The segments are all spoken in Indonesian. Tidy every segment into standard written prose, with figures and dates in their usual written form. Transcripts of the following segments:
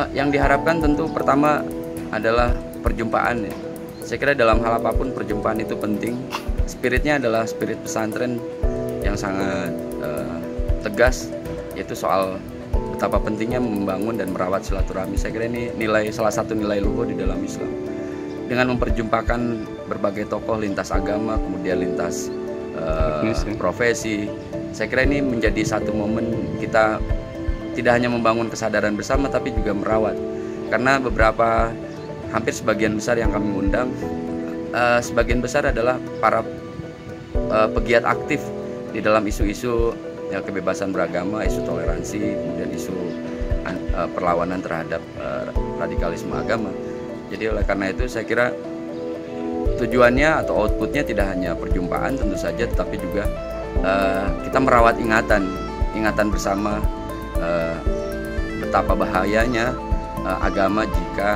Yang diharapkan tentu pertama adalah perjumpaan ya. Saya kira dalam hal apapun perjumpaan itu penting. Spiritnya adalah spirit pesantren yang sangat tegas, yaitu soal betapa pentingnya membangun dan merawat silaturahmi. Saya kira ini salah satu nilai luhur di dalam Islam. Dengan memperjumpakan berbagai tokoh lintas agama, kemudian lintas profesi, saya kira ini menjadi satu momen kita tidak hanya membangun kesadaran bersama, tapi juga merawat. Karena hampir sebagian besar yang kami undang, sebagian besar adalah para pegiat aktif di dalam isu-isu kebebasan beragama, isu toleransi, kemudian isu perlawanan terhadap radikalisme agama. Jadi oleh karena itu saya kira tujuannya atau outputnya tidak hanya perjumpaan tentu saja, tetapi juga kita merawat ingatan bersama betapa bahayanya agama jika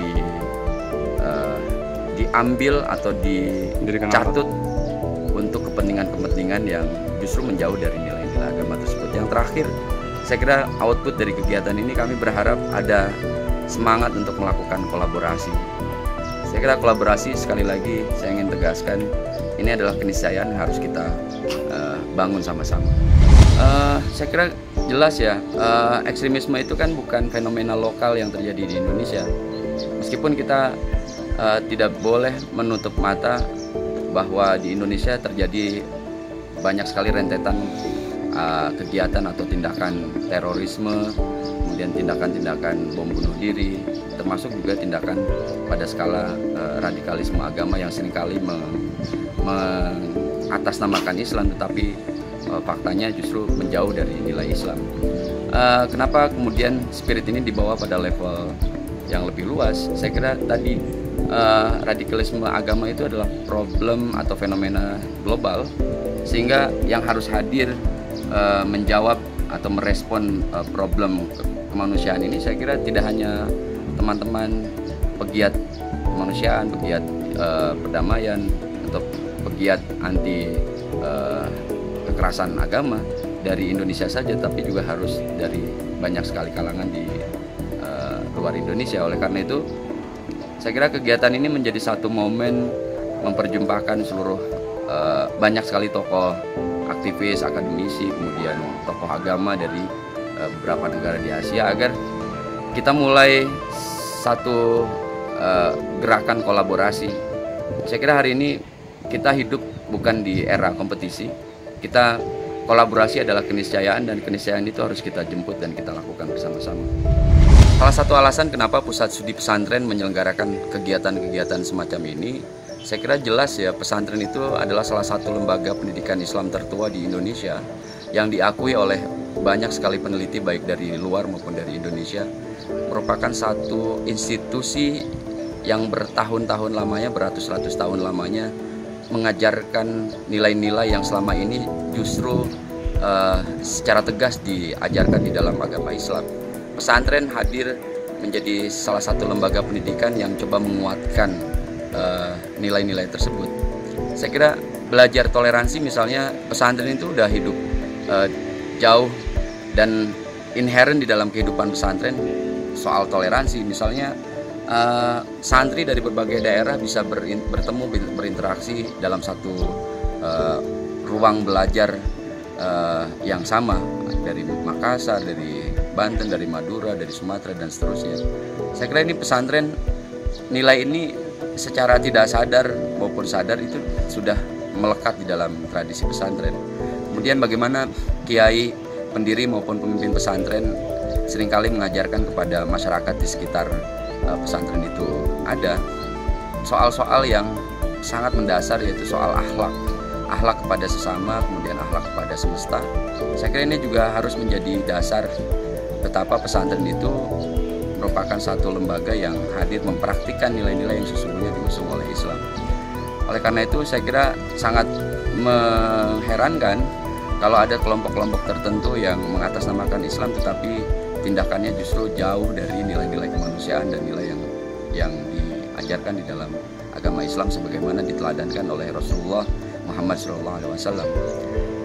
diambil atau dicatut untuk kepentingan-kepentingan yang justru menjauh dari nilai-nilai agama tersebut. Yang terakhir, saya kira output dari kegiatan ini kami berharap ada semangat untuk melakukan kolaborasi. Saya kira kolaborasi, sekali lagi saya ingin tegaskan, ini adalah keniscayaan yang harus kita bangun sama-sama. Saya kira jelas ya, ekstremisme itu kan bukan fenomena lokal yang terjadi di Indonesia. Meskipun kita tidak boleh menutup mata bahwa di Indonesia terjadi banyak sekali rentetan kegiatan atau tindakan terorisme, kemudian tindakan-tindakan bom bunuh diri, termasuk juga tindakan pada skala radikalisme agama yang seringkali mengatasnamakan Islam, tetapi faktanya justru menjauh dari nilai Islam. Kenapa kemudian spirit ini dibawa pada level yang lebih luas? Saya kira tadi radikalisme agama itu adalah problem atau fenomena global, sehingga yang harus hadir menjawab atau merespon problem kemanusiaan ini, saya kira tidak hanya teman-teman pegiat kemanusiaan, pegiat perdamaian, atau pegiat anti kekerasan agama dari Indonesia saja, tapi juga harus dari banyak sekali kalangan di luar Indonesia. Oleh karena itu, saya kira kegiatan ini menjadi satu momen memperjumpakan seluruh banyak sekali tokoh aktivis, akademisi, kemudian tokoh agama dari beberapa negara di Asia, agar kita mulai satu gerakan kolaborasi. Saya kira hari ini kita hidup bukan di era kompetisi. Kita kolaborasi adalah keniscayaan, dan keniscayaan itu harus kita jemput dan kita lakukan bersama-sama. Salah satu alasan kenapa Pusat Studi Pesantren menyelenggarakan kegiatan-kegiatan semacam ini, saya kira jelas ya, pesantren itu adalah salah satu lembaga pendidikan Islam tertua di Indonesia yang diakui oleh banyak sekali peneliti baik dari luar maupun dari Indonesia, merupakan satu institusi yang bertahun-tahun lamanya, beratus-ratus tahun lamanya mengajarkan nilai-nilai yang selama ini justru secara tegas diajarkan di dalam agama Islam. Pesantren hadir menjadi salah satu lembaga pendidikan yang coba menguatkan nilai-nilai tersebut. Saya kira belajar toleransi misalnya, pesantren itu udah hidup jauh dan inherent di dalam kehidupan pesantren soal toleransi. Misalnya santri dari berbagai daerah bisa bertemu, berinteraksi dalam satu ruang belajar yang sama, dari Makassar, dari Banten, dari Madura, dari Sumatera, dan seterusnya. Saya kira ini pesantren, nilai ini secara tidak sadar maupun sadar itu sudah melekat di dalam tradisi pesantren. Kemudian bagaimana kiai, pendiri maupun pemimpin pesantren seringkali mengajarkan kepada masyarakat di sekitar pesantren itu ada soal-soal yang sangat mendasar, yaitu soal akhlak kepada sesama, kemudian akhlak kepada semesta. Saya kira ini juga harus menjadi dasar betapa pesantren itu merupakan satu lembaga yang hadir mempraktikkan nilai-nilai yang sesungguhnya diusung oleh Islam. Oleh karena itu saya kira sangat mengherankan kalau ada kelompok-kelompok tertentu yang mengatasnamakan Islam tetapi tindakannya justru jauh dari nilai-nilai kemanusiaan dan nilai yang diajarkan di dalam agama Islam sebagaimana diteladankan oleh Rasulullah Muhammad SAW.